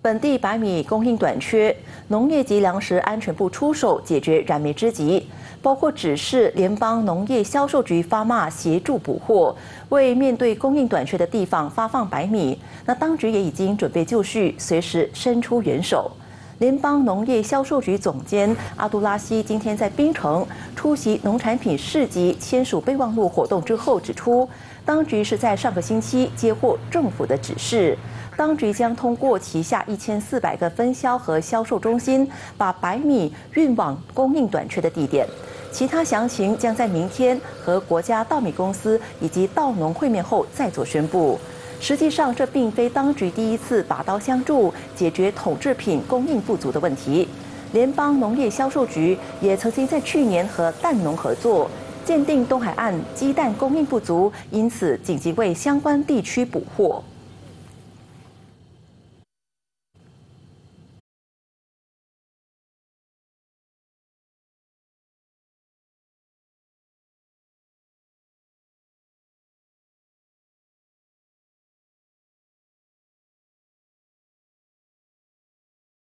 本地白米供应短缺，农业及粮食安全部出手解决燃眉之急，包括指示联邦农业销售局发码协助补货，为面对供应短缺的地方发放白米。那当局也已经准备就绪，随时伸出援手。联邦农业销售局总监阿杜拉西今天在槟城出席农产品市集签署备忘录活动之后指出，当局是在上个星期接获政府的指示，当局将通过旗下1400个分销和销售中心，把白米运往供应短缺的地点。其他详情将在明天和国家稻米公司以及稻农会面后再做宣布。实际上，这并非当局第一次拔刀相助解决统制品供应不足的问题。联邦农业销售局也曾经在去年和蛋农合作，鉴定东海岸鸡蛋供应不足，因此紧急为相关地区补货。